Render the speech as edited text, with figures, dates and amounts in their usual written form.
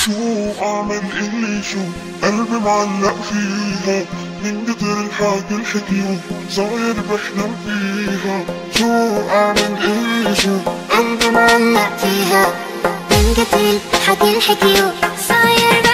شو اعمل اللي شو قلبي معلق فيها من كتر الحكي الحكيو صاير بحلم فيها. شو اعمل اللي شو قلبي معلق فيها من كتر الحكي الحكيو صاير